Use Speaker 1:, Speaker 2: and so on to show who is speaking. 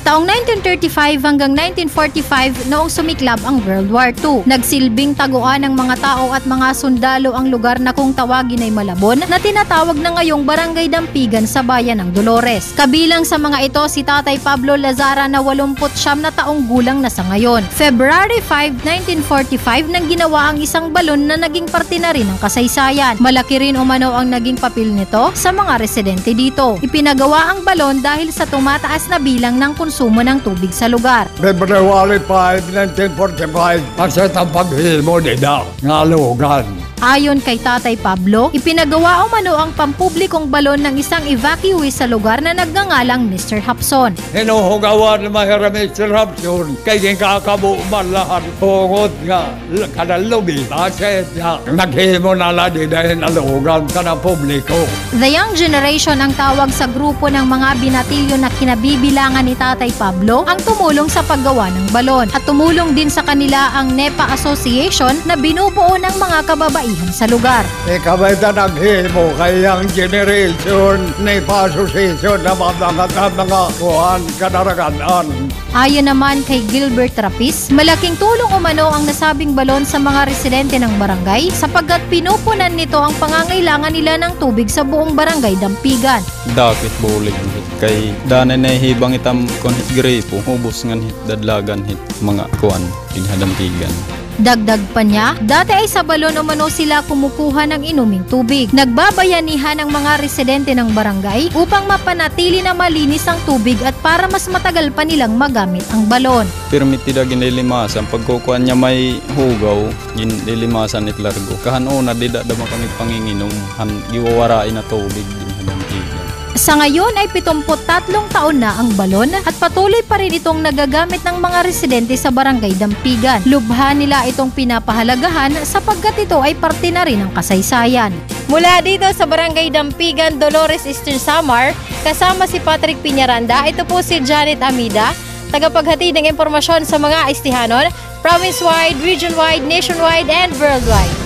Speaker 1: Taong 1935 hanggang 1945 noong sumiklab ang World War II. Nagsilbing taguan ng mga tao at mga sundalo ang lugar na kung tawagin ay Malabon na tinatawag na ngayong Barangay Dampigan sa bayan ng Dolores. Kabilang sa mga ito si Tatay Pablo Lazara na 89 na taong gulang na sa ngayon. February 5, 1945 nang ginawa ang isang balon na naging parte na rin ng kasaysayan. Malaki rin umano ang naging papel nito sa mga residente dito. Ipinagawa ang balon dahil sa tumataas na bilang ng konsumo ng tubig sa lugar.
Speaker 2: February 5, 1945, kasi ang paghimo nila nga lugan.
Speaker 1: Ayon kay Tatay Pablo, ipinagawa umano ang pampublikong balon ng isang evacuee sa lugar na nagngangalang Mr. Hapson.
Speaker 2: Hinuhugawan na mahira Mr. Hapson, kaya kakabuman lahat pungot nga kanalubi. Kasi naghimo na lang dahil nalugan ka ng publiko.
Speaker 1: The Young Generation ang tawag sa grupo ng mga binatilyo na kinabibilangan ni Tatay Pablo ang tumulong sa paggawa ng balon. At tumulong din sa kanila ang NEPA Association na binubuo ng mga kababaihan sa lugar.
Speaker 2: Ikabay na naghimo kayang generation ni Association na mga kuhan kanaragaan.
Speaker 1: Ayon naman kay Gilbert Rapis, malaking tulong umano ang nasabing balon sa mga residente ng barangay sapagkat pinupunan nito ang pangangailangan nila ng tubig sa buong barangay Dampigan.
Speaker 3: Dakit bulig kay danay na hibang itam kon hit gripo, ubos ngan hit dadlagan hit mga kuan dinha Dampigan.
Speaker 1: Dagdag pa niya, dati ay sa balon umano sila kumukuha ng inuming tubig. Nagbabayanihan ang mga residente ng barangay upang mapanatili na malinis ang tubig at para mas matagal pa nilang magamit ang balon.
Speaker 3: Permitida ginilimasan, pagkukuan niya may hugaw, ginilimasan it largo. Kahanuna, di da kami panginginom, giwawarain na tubig din Dampigan.
Speaker 1: Sa ngayon ay 73 taon na ang balon at patuloy pa rin itong nagagamit ng mga residente sa Barangay Dampigan. Lubha nila itong pinapahalagahan sapagkat ito ay parte na rin ng kasaysayan. Mula dito sa Barangay Dampigan, Dolores, Eastern Samar, kasama si Patrick Piñaranda, ito po si Janet Amida, tagapaghatid ng impormasyon sa mga Istihanon, province-wide, region-wide, nationwide, and worldwide.